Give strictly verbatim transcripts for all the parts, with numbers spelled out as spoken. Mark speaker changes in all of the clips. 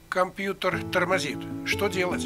Speaker 1: Компьютер тормозит. Что делать?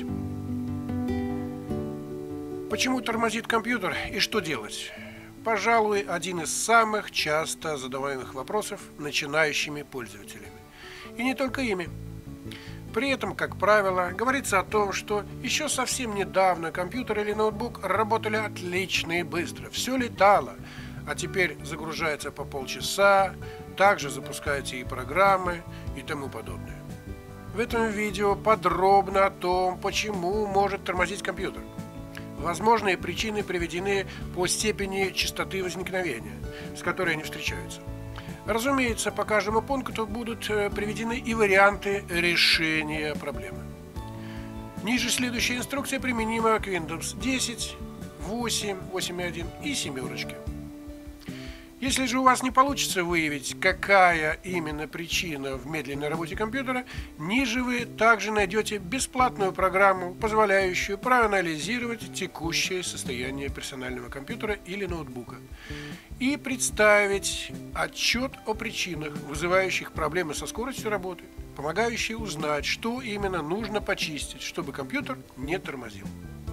Speaker 1: Почему тормозит компьютер и что делать? Пожалуй, один из самых часто задаваемых вопросов начинающими пользователями. И не только ими. При этом, как правило, говорится о том, что еще совсем недавно компьютер или ноутбук работали отлично и быстро. Все летало, а теперь загружается по полчаса, также запускаете и программы и тому подобное. В этом видео подробно о том, почему может тормозить компьютер. Возможные причины приведены по степени частоты возникновения, с которой они встречаются. Разумеется, по каждому пункту будут приведены и варианты решения проблемы. Ниже следующая инструкция применима к Windows десять, восемь, восемь точка один и семерочке. Если же у вас не получится выявить, какая именно причина в медленной работе компьютера, ниже вы также найдете бесплатную программу, позволяющую проанализировать текущее состояние персонального компьютера или ноутбука и представить отчет о причинах, вызывающих проблемы со скоростью работы, помогающий узнать, что именно нужно почистить, чтобы компьютер не тормозил.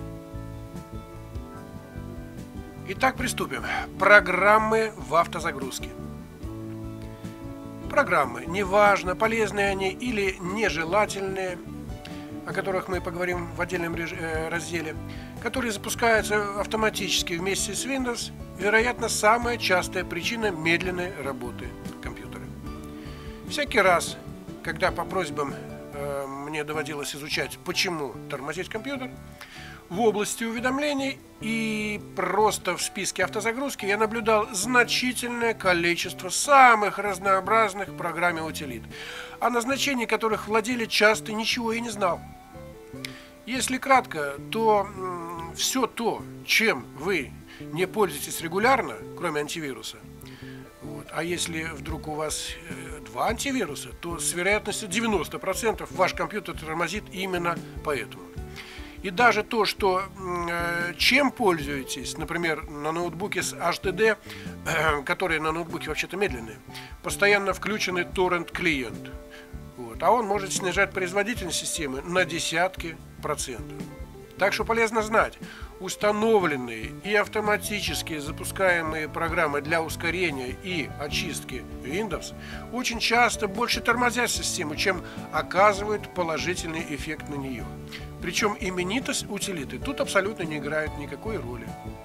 Speaker 1: Итак, приступим. Программы в автозагрузке. Программы, неважно, полезные они или нежелательные, о которых мы поговорим в отдельном разделе, которые запускаются автоматически вместе с Windows, вероятно, самая частая причина медленной работы компьютера. Всякий раз, когда по просьбам э, мне доводилось изучать, почему тормозит компьютер, в области уведомлений и просто в списке автозагрузки я наблюдал значительное количество самых разнообразных программ и утилит, о назначении которых владелец часто ничего и не знал. Если кратко, то м, все то, чем вы не пользуетесь регулярно, кроме антивируса, вот, а если вдруг у вас э, два антивируса, то с вероятностью девяносто процентов ваш компьютер тормозит именно поэтому. И даже то, что э, чем пользуетесь, например, на ноутбуке с эйч ди ди, э, которые на ноутбуке вообще-то медленные, постоянно включенный торрент-клиент. Вот, а он может снижать производительность системы на десятки процентов. Так что полезно знать, установленные и автоматически запускаемые программы для ускорения и очистки Windows очень часто больше тормозят систему, чем оказывают положительный эффект на нее. Причем именитость утилиты тут абсолютно не играет никакой роли.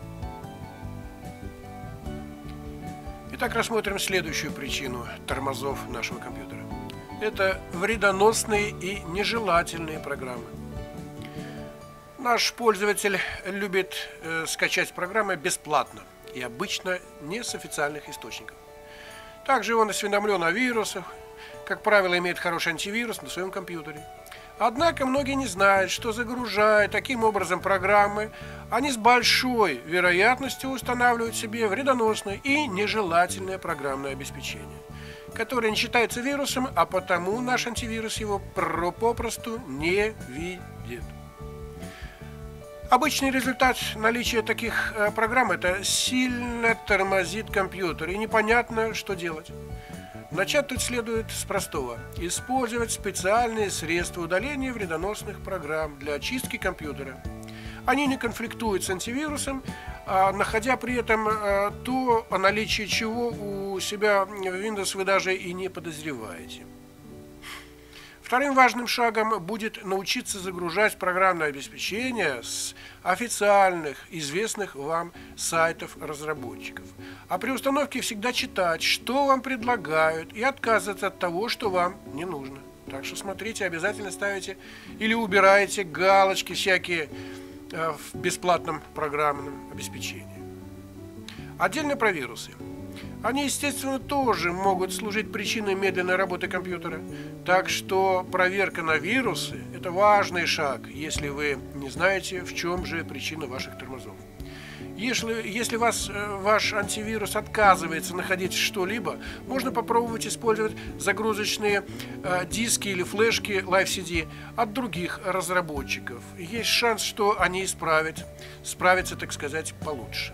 Speaker 1: Итак, рассмотрим следующую причину тормозов нашего компьютера. Это вредоносные и нежелательные программы. Наш пользователь любит э, скачать программы бесплатно и обычно не с официальных источников. Также он осведомлен о вирусах, как правило, имеет хороший антивирус на своем компьютере. Однако многие не знают, что загружая таким образом программы, они с большой вероятностью устанавливают себе вредоносное и нежелательное программное обеспечение, которое не считается вирусом, а потому наш антивирус его попросту не видит. Обычный результат наличия таких э, программ – это сильно тормозит компьютер, и непонятно, что делать. Начать тут следует с простого – использовать специальные средства удаления вредоносных программ для очистки компьютера. Они не конфликтуют с антивирусом, а, находя при этом а, то, о наличии чего у себя в Windows вы даже и не подозреваете. Вторым важным шагом будет научиться загружать программное обеспечение с официальных, известных вам сайтов разработчиков. А при установке всегда читать, что вам предлагают, и отказываться от того, что вам не нужно. Так что смотрите, обязательно ставите или убираете галочки всякие э, в бесплатном программном обеспечении. Отдельно про вирусы. Они, естественно, тоже могут служить причиной медленной работы компьютера. Так что проверка на вирусы – это важный шаг, если вы не знаете, в чем же причина ваших тормозов. Если, если вас, ваш антивирус отказывается находить что-либо, можно попробовать использовать загрузочные э, диски или флешки Live си ди от других разработчиков. Есть шанс, что они исправят, справятся, так сказать, получше.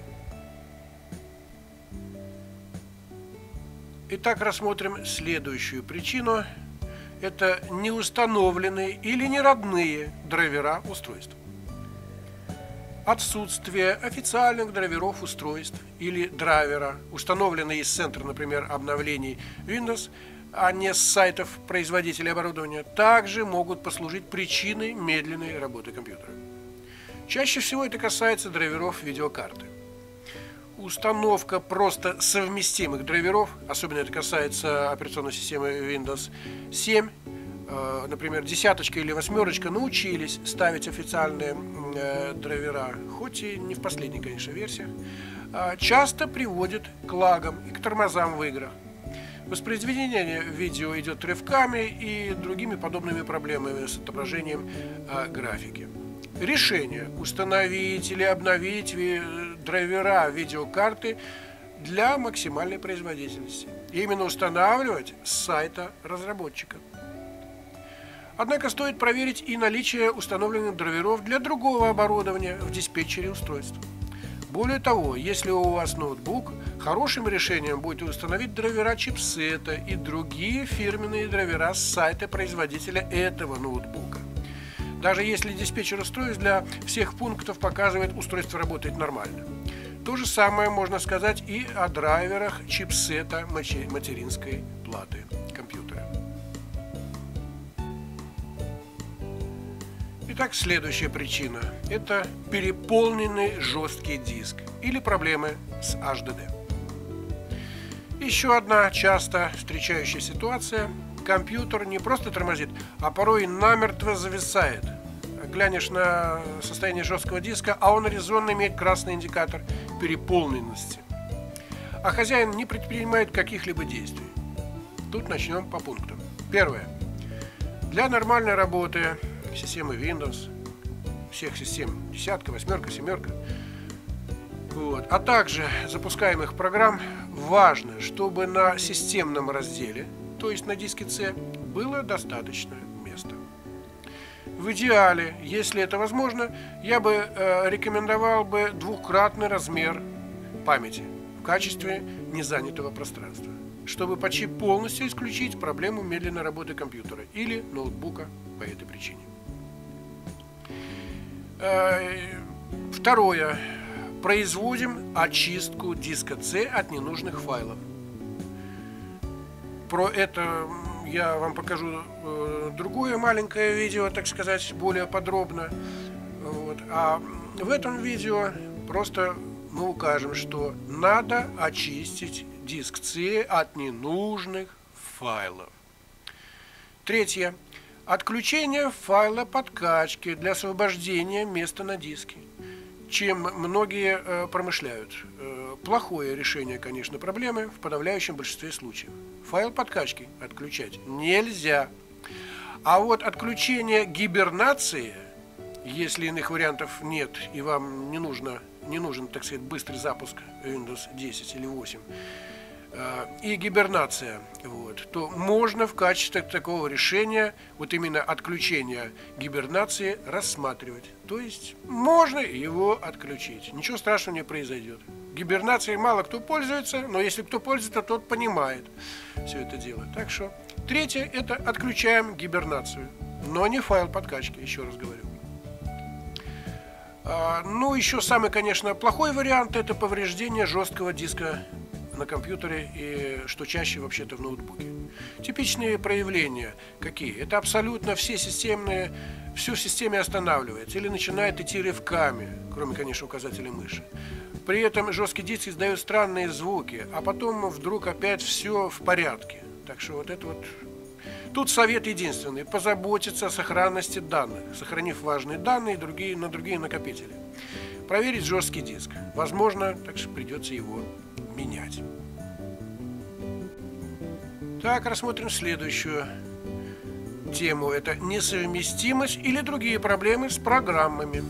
Speaker 1: Итак, рассмотрим следующую причину. это неустановленные или неродные драйвера устройств. Отсутствие официальных драйверов устройств или драйвера, установленные из центра, например, обновлений Windows, а не с сайтов производителей оборудования, также могут послужить причиной медленной работы компьютера. Чаще всего это касается драйверов видеокарты. Установка просто совместимых драйверов, особенно это касается операционной системы Windows семь, например, десяточка или восьмерочка научились ставить официальные э, драйвера, хоть и не в последней, конечно, версиях, э, часто приводит к лагам и к тормозам в играх. Воспроизведение видео идет рывками и другими подобными проблемами с отображением э, графики. Решение установить или обновить ви драйвера видеокарты для максимальной производительности. Именно устанавливать с сайта разработчика. Однако стоит проверить и наличие установленных драйверов для другого оборудования в диспетчере устройств. Более того, если у вас ноутбук, хорошим решением будет установить драйвера чипсета и другие фирменные драйвера с сайта производителя этого ноутбука. Даже если диспетчер устройств для всех пунктов показывает, устройство работает нормально. То же самое можно сказать и о драйверах чипсета материнской платы компьютера. Итак, следующая причина – это переполненный жесткий диск или проблемы с эйч ди ди. Еще одна часто встречающая ситуация – компьютер не просто тормозит, а порой намертво зависает. Глянешь на состояние жесткого диска, а он резонно имеет красный индикатор переполненности. А хозяин не предпринимает каких-либо действий. Тут начнем по пунктам. Первое. Для нормальной работы системы Windows, всех систем десятка, восьмерка, семерка, вот, а также запускаемых программ, важно, чтобы на системном разделе, то есть на диске C, было достаточно места. В идеале, если это возможно, я бы э, рекомендовал бы двукратный размер памяти в качестве незанятого пространства, чтобы почти полностью исключить проблему медленной работы компьютера или ноутбука по этой причине. Второе. Производим очистку диска C от ненужных файлов. Про это я вам покажу другое маленькое видео, так сказать, более подробно. Вот. А в этом видео просто мы укажем, что надо очистить диск C от ненужных файлов. Третье. Отключение файла подкачки для освобождения места на диске, чем многие э, промышляют. Э, плохое решение, конечно, проблемы в подавляющем большинстве случаев. Файл подкачки отключать нельзя. А вот отключение гибернации, если иных вариантов нет и вам не нужно, не нужен, так сказать, быстрый запуск Windows десять или восемь, и гибернация, вот, то можно в качестве такого решения вот именно отключение гибернации рассматривать. То есть можно его отключить. Ничего страшного не произойдет. Гибернацией мало кто пользуется, но если кто пользуется, тот понимает все это дело. Так что третье – это отключаем гибернацию, но не файл подкачки, еще раз говорю. А, ну, еще самый, конечно, плохой вариант – это повреждение жесткого диска на компьютере и, что чаще, вообще-то, в ноутбуке. Типичные проявления какие? Это абсолютно все системные, все в системе останавливается или начинает идти рывками, кроме, конечно, указателя мыши. При этом жесткий диск издает странные звуки, а потом вдруг опять все в порядке. Так что вот это вот... Тут совет единственный – позаботиться о сохранности данных, сохранив важные данные другие, на другие накопители. Проверить жесткий диск. Возможно, так что придется его менять. Так, рассмотрим следующую тему. Это несовместимость или другие проблемы с программами.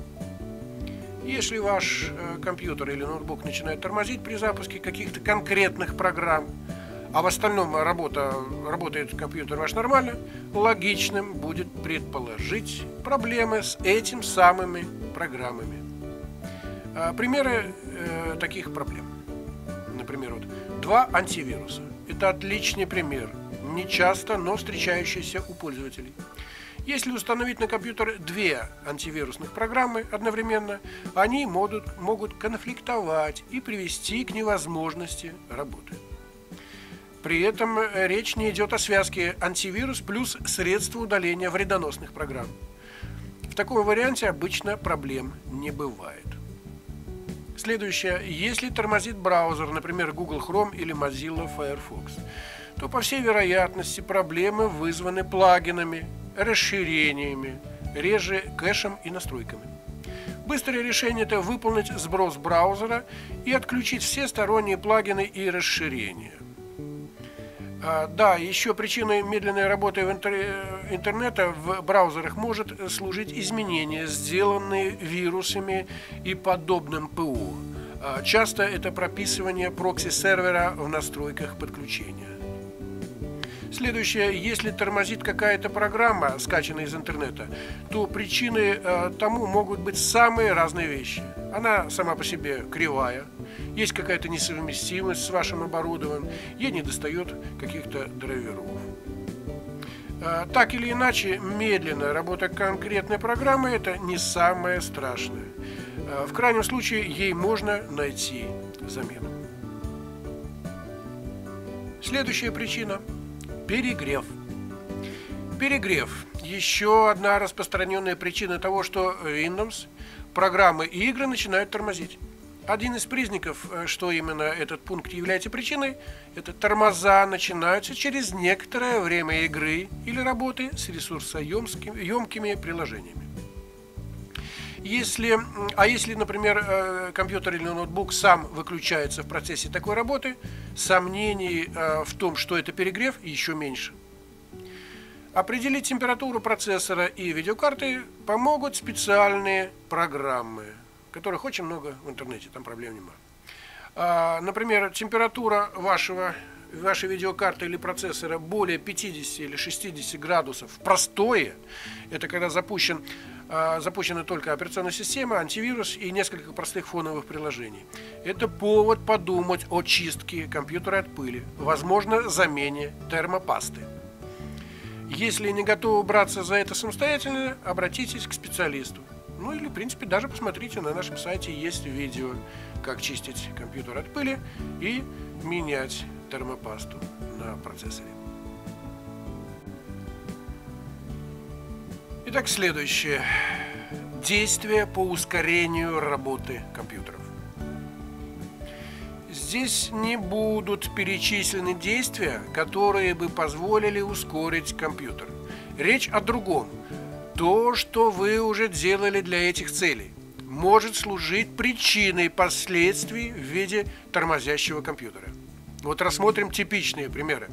Speaker 1: Если ваш э, компьютер или ноутбук начинает тормозить при запуске каких-то конкретных программ, а в остальном работа, работает компьютер ваш нормально, логичным будет предположить проблемы с этими самыми программами. А, примеры э, таких проблем. Например, вот, два антивируса. Это отличный пример нечасто, но встречающаяся у пользователей. Если установить на компьютер две антивирусных программы одновременно, они могут, могут конфликтовать и привести к невозможности работы. При этом речь не идет о связке антивирус плюс средства удаления вредоносных программ. В таком варианте обычно проблем не бывает. Следующее. Если тормозит браузер, например, Google Chrome или Mozilla Firefox, то, по всей вероятности, проблемы вызваны плагинами, расширениями, реже кэшем и настройками. Быстрое решение – это выполнить сброс браузера и отключить все сторонние плагины и расширения. А, да, еще причиной медленной работы в интер... интернета в браузерах может служить изменения, сделанные вирусами и подобным ПО. А, часто это прописывание прокси-сервера в настройках подключения. Следующее. Если тормозит какая-то программа, скачанная из интернета, то причиной э, тому могут быть самые разные вещи. Она сама по себе кривая, есть какая-то несовместимость с вашим оборудованием, ей недостает каких-то драйверов. Э, так или иначе, медленная работа конкретной программы – это не самое страшное. Э, в крайнем случае, ей можно найти замену. Следующая причина – перегрев. Перегрев – еще одна распространенная причина того, что Windows, программы и игры начинают тормозить. Один из признаков, что именно этот пункт является причиной, это тормоза начинаются через некоторое время игры или работы с ресурсоемкими приложениями. Если, а если, например, компьютер или ноутбук сам выключается в процессе такой работы, сомнений в том, что это перегрев, еще меньше. Определить температуру процессора и видеокарты помогут специальные программы, которых очень много в интернете, там проблем нема. Например, температура вашего, вашей видеокарты или процессора более пятидесяти или шестидесяти градусов простое, это когда запущен запущена только операционная система, антивирус и несколько простых фоновых приложений. Это повод подумать о чистке компьютера от пыли, возможно, замене термопасты. Если не готовы браться за это самостоятельно, обратитесь к специалисту. Ну или, в принципе, даже посмотрите, на нашем сайте есть видео, как чистить компьютер от пыли и менять термопасту на процессоре. Итак, следующее. Действия по ускорению работы компьютеров. Здесь не будут перечислены действия, которые бы позволили ускорить компьютер. Речь о другом. То, что вы уже делали для этих целей, может служить причиной последствий в виде тормозящего компьютера. Вот рассмотрим типичные примеры.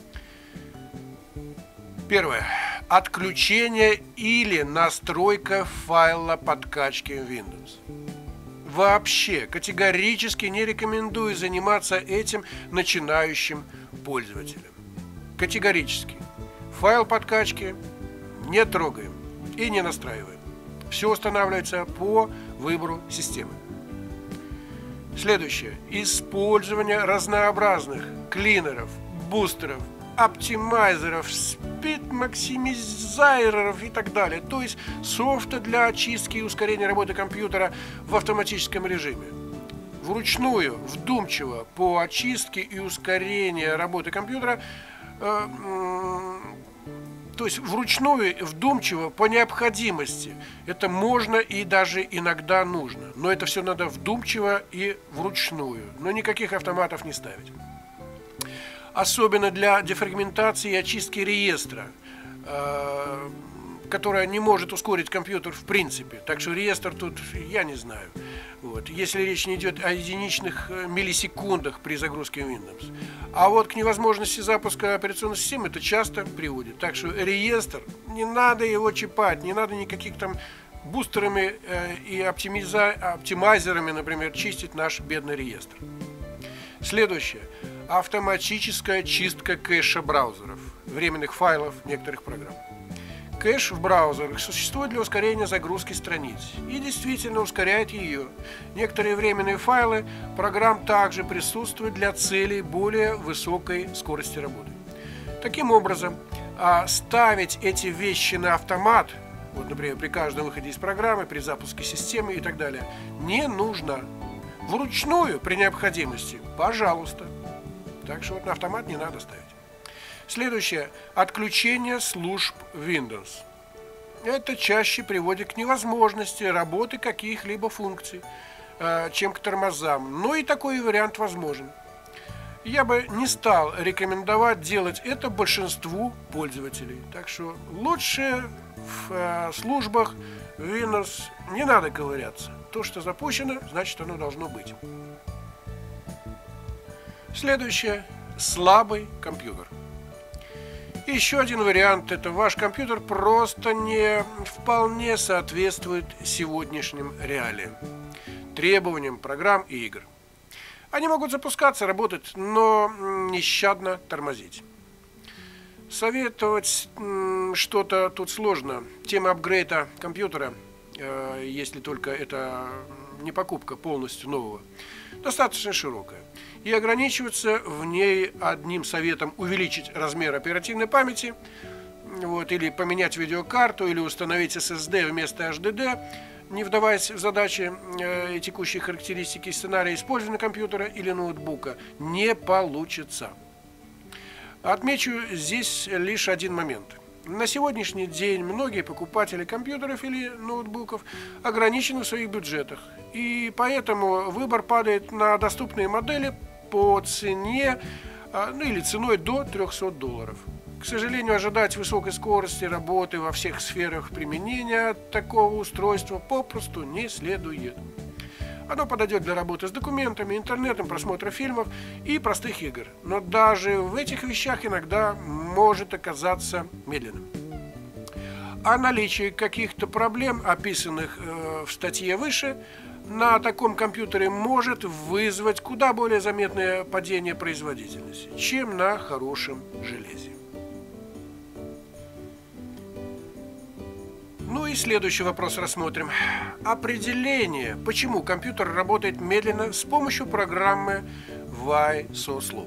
Speaker 1: Первое. Отключение или настройка файла подкачки Windows. Вообще категорически не рекомендую заниматься этим начинающим пользователям. Категорически. Файл подкачки не трогаем и не настраиваем. Все устанавливается по выбору системы. Следующее. Использование разнообразных клинеров, бустеров, оптимайзеров, спид-максимизайеров и так далее. То есть софта для очистки и ускорения работы компьютера в автоматическом режиме. Вручную, вдумчиво по очистке и ускорению работы компьютера, э, э, то есть вручную, вдумчиво по необходимости. Это можно и даже иногда нужно. Но это все надо вдумчиво и вручную. Но никаких автоматов не ставить. Особенно для дефрагментации и очистки реестра, э, которая не может ускорить компьютер в принципе. Так что реестр тут я не знаю. Вот, если речь не идет о единичных миллисекундах при загрузке Windows. А вот к невозможности запуска операционной системы это часто приводит. Так что реестр, не надо его чипать, не надо никаких там бустерами э, и оптимиза... оптимайзерами, например, чистить наш бедный реестр. Следующее. Автоматическая чистка кэша браузеров, временных файлов некоторых программ. Кэш в браузерах существует для ускорения загрузки страниц и действительно ускоряет ее. Некоторые временные файлы программ также присутствуют для целей более высокой скорости работы. Таким образом, ставить эти вещи на автомат, вот, например, при каждом выходе из программы, при запуске системы и так далее, не нужно. Вручную, при необходимости, пожалуйста. Так что вот на автомат не надо ставить. Следующее. Отключение служб Windows. Это чаще приводит к невозможности работы каких-либо функций, чем к тормозам. Но и такой вариант возможен. Я бы не стал рекомендовать делать это большинству пользователей. Так что лучше в службах Windows не надо ковыряться. То, что запущено, значит, оно должно быть. Следующее. Слабый компьютер. Еще один вариант – это ваш компьютер просто не вполне соответствует сегодняшним реалиям, требованиям программ и игр. Они могут запускаться, работать, но нещадно тормозить. Советовать что-то тут сложно. Тема апгрейда компьютера, если только это не покупка полностью нового, достаточно широкая. И ограничиваться в ней одним советом увеличить размер оперативной памяти, вот, или поменять видеокарту, или установить эс эс ди вместо эйч ди ди, не вдаваясь в задачи э, и текущие характеристики сценария использования компьютера или ноутбука, не получится. Отмечу здесь лишь один момент. На сегодняшний день многие покупатели компьютеров или ноутбуков ограничены в своих бюджетах, и поэтому выбор падает на доступные модели по цене, ну или ценой до трёхсот долларов. К сожалению, ожидать высокой скорости работы во всех сферах применения такого устройства попросту не следует. Оно подойдет для работы с документами, интернетом, просмотра фильмов и простых игр. Но даже в этих вещах иногда может оказаться медленным. О наличии каких-то проблем, описанных э, в статье выше, на таком компьютере может вызвать куда более заметное падение производительности, чем на хорошем железе. Ну и следующий вопрос рассмотрим. Определение, почему компьютер работает медленно с помощью программы вай сослов.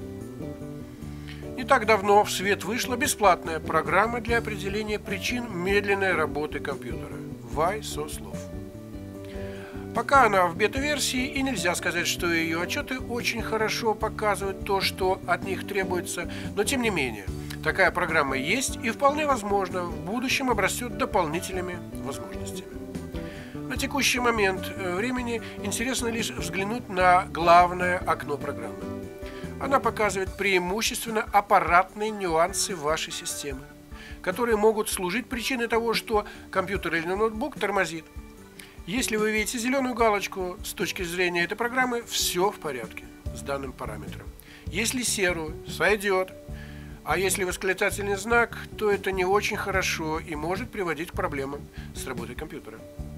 Speaker 1: Не так давно в свет вышла бесплатная программа для определения причин медленной работы компьютера вай сослов. Пока она в бета-версии, и нельзя сказать, что ее отчеты очень хорошо показывают то, что от них требуется, но тем не менее, такая программа есть и вполне возможно в будущем обрастет дополнительными возможностями. На текущий момент времени интересно лишь взглянуть на главное окно программы. Она показывает преимущественно аппаратные нюансы вашей системы, которые могут служить причиной того, что компьютер или ноутбук тормозит. Если вы видите зеленую галочку, с точки зрения этой программы все в порядке с данным параметром. Если серую, сойдет. А если восклицательный знак, то это не очень хорошо и может приводить к проблемам с работой компьютера.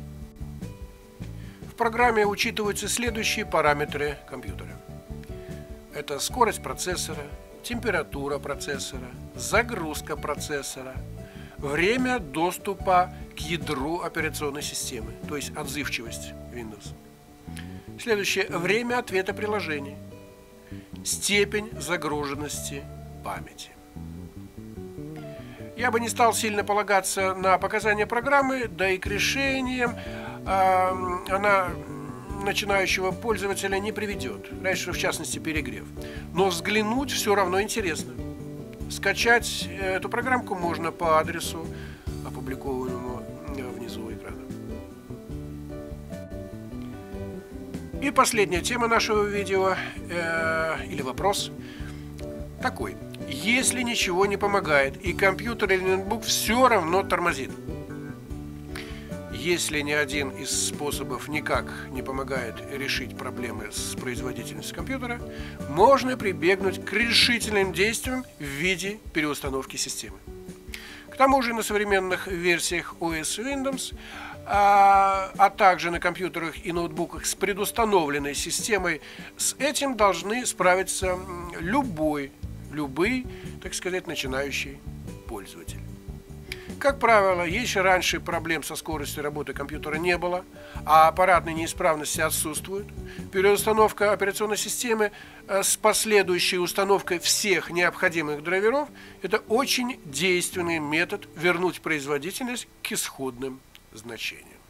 Speaker 1: В программе учитываются следующие параметры компьютера. Это скорость процессора, температура процессора, загрузка процессора, время доступа к ядру операционной системы, то есть отзывчивость Windows. Следующее. Время ответа приложений, степень загруженности памяти. Я бы не стал сильно полагаться на показания программы, да и к решениям э, она начинающего пользователя не приведет, раньше в частности перегрев. Но взглянуть все равно интересно. Скачать эту программку можно по адресу, опубликованному внизу экрана. И последняя тема нашего видео, э, или вопрос, такой. Если ничего не помогает и компьютер или ноутбук все равно тормозит, если ни один из способов никак не помогает решить проблемы с производительностью компьютера, можно прибегнуть к решительным действиям в виде переустановки системы. К тому же на современных версиях о эс Windows, а, а также на компьютерах и ноутбуках с предустановленной системой, с этим должны справиться любой, любой, так сказать, начинающий пользователь. Как правило, если раньше проблем со скоростью работы компьютера не было, а аппаратные неисправности отсутствуют, переустановка операционной системы с последующей установкой всех необходимых драйверов – это очень действенный метод вернуть производительность к исходным значениям.